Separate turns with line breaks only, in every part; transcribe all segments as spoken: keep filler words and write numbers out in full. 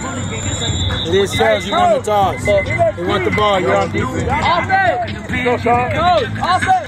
It is sales. You want the toss. They want the ball. You're on defense.
Offense. Go, Sean. Go. Offense.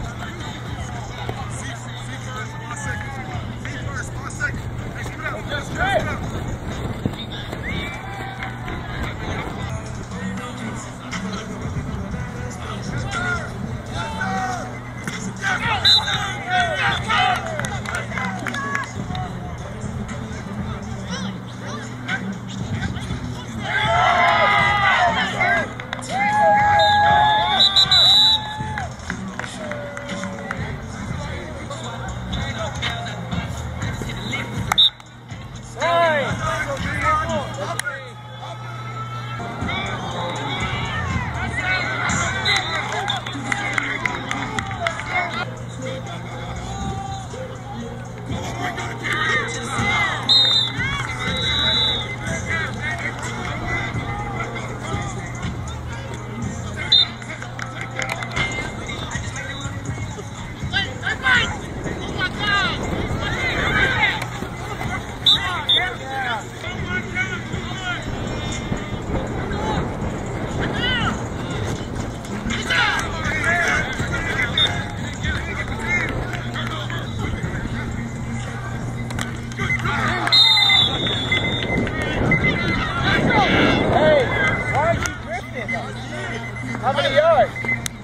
How many yards?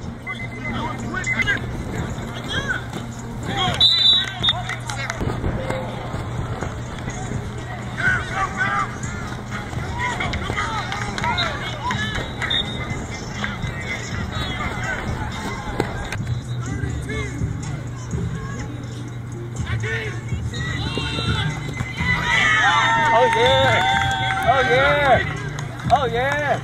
Oh yeah! Oh yeah! Oh yeah!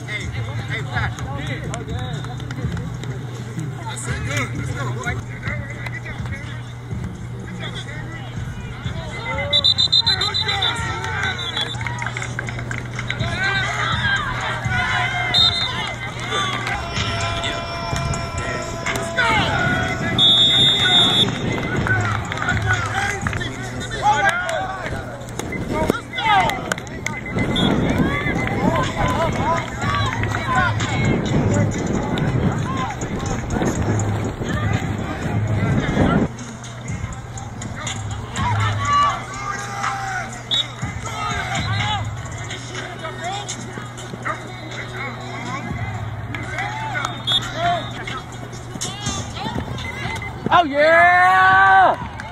Oh yeah!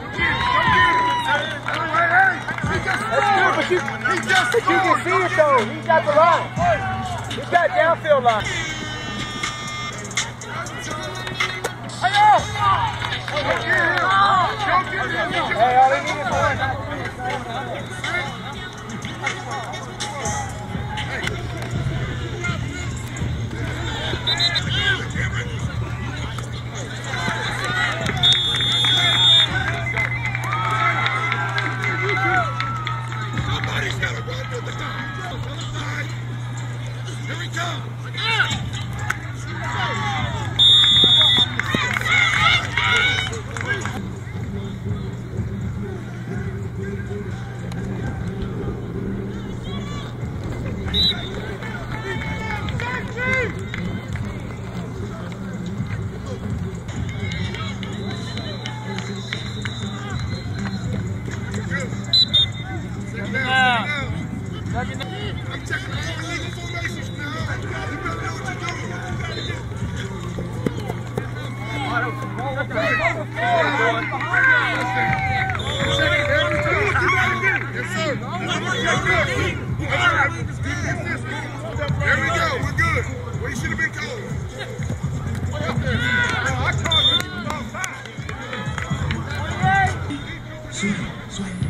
That's good, but you, but you can see it though. He's got the line. He's got downfield line. Hey, all he needed was
Here we go! I'm checking the illegal formations now. You better know what you're doing. Yes, sir. There we go. We're good. Well, you should have been called. I called you outside.